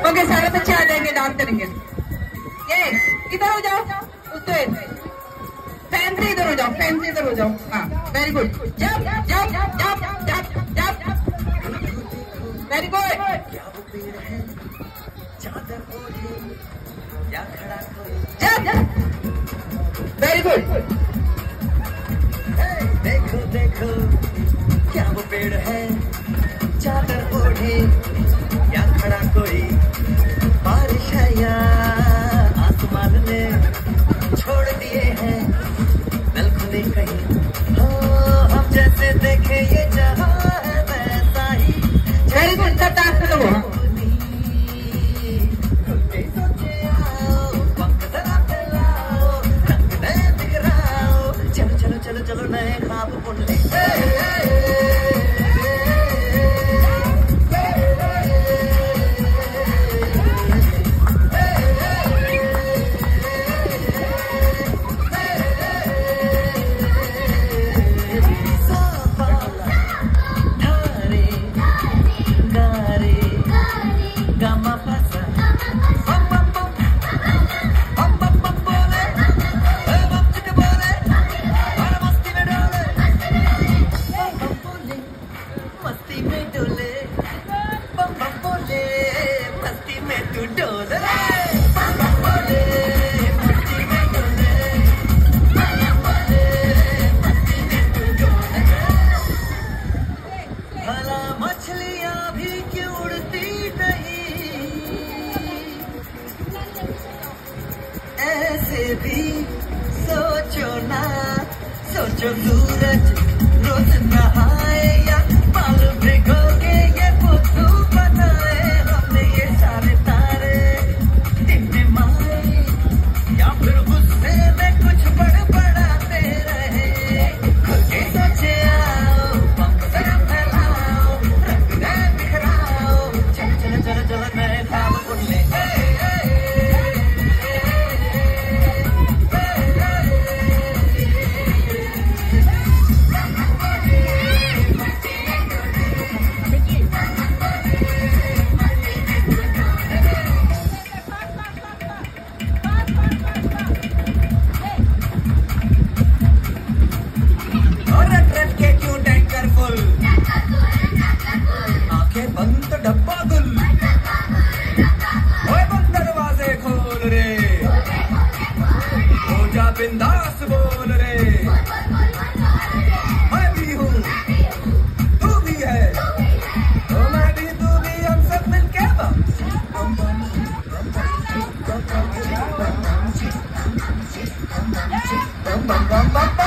Okay, सारे बच्चे आ जाएंगे, डांस करेंगे। ये इधर हो जाओ, उससे फैन से इधर हो जाओ, फैन से इधर हो जाओ। हाँ, वेरी गुड। जब जब जब जब जब जब, वेरी गुड। जब वेरी गुड। देखो देखो क्या वो पेड़ है, चादर ओढ़े या खड़ा कोई, बारिश है या आसमान ने छोड़ दिए हैं नल खुले कहीं। हो हम जैसे देखे ये जहां है वैसा ही। वेरी गुड, सब डांस करो। सोचे आओ, पंख जरा फैलाओ, रंग नए बिखराओ, चलो चलो चलो चलो नए ख्वाब बुन ले। मस्ती में डोले बम बम बोले, मस्ती में तू डोले बम बम बोले, मस्ती में डोले बम बम बोले, मस्ती में तू डोले। भला मछलियां भी क्यों उड़ती नहीं, ऐसे भी सोचो ना, सोचो सूरज रोज नहाए या बाल भिगो के ये बुद्धू बनाए, हमने ये सारे तारे टिमटिमाए या फिर गुस्से में कुछ बड़बड़ाते रहे। खुद के सोचे आओ, पंख जरा फैलाओ, रंग नए बिखराओ, चलो चलो चलो चलो नए ख्वाब बुन ले। आंखें बंद तो डब्बा गुल, ओए बंद दरवाजे खोल रे, हो जा बिंदास बोल रे। मैं भी हूँ तू भी है, तो मैं भी तू भी, हम सब मिलके बम बम बम बम बम।